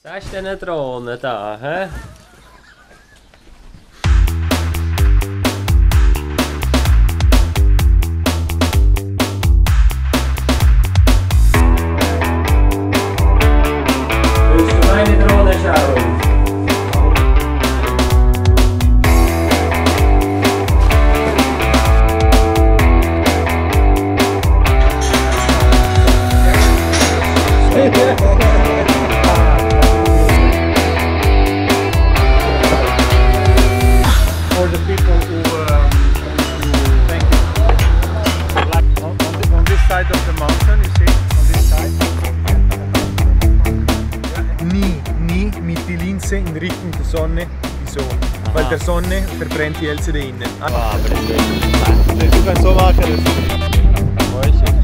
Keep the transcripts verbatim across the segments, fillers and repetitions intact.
Das ist eine Drohne da, hä? Willst du meine Drohne schauen? For the people who um, thank you. Like on, on, the, on this side of the mountain, you see, on this side. Nie, nie mit die Linse in Richtung der Sonne. Wieso? Aha. Weil der Sonne verbrennt die L C D innen. Ah, aber das ist Du kannst so machen. Das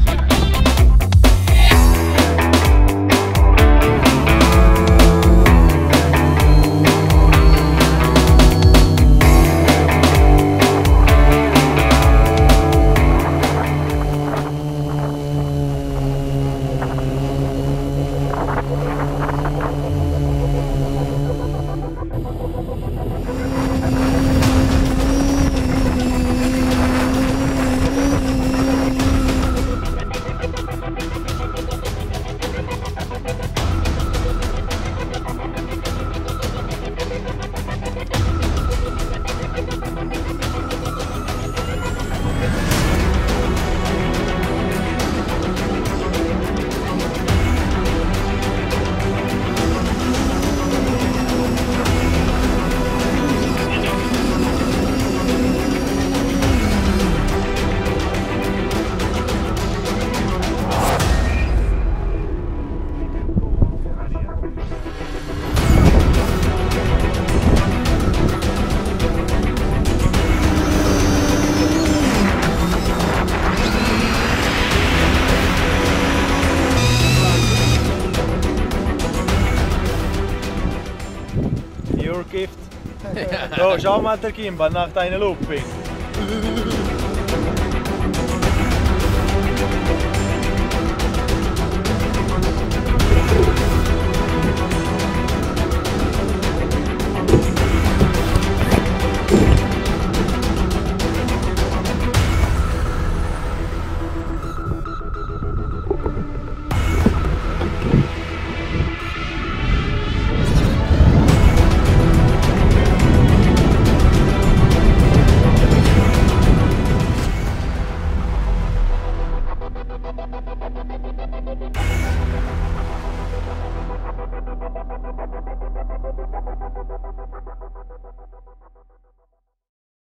Your gift. So, schau mal der Gimbal nach deiner Looping.